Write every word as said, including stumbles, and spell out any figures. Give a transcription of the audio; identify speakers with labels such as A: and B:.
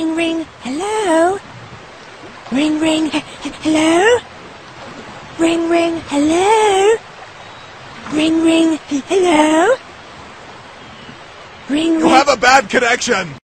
A: Ring, ring, hello? Ring, ring, he hello? Ring, ring, hello? Ring, ring, hello? Ring,
B: You
A: ring.
B: have a bad connection!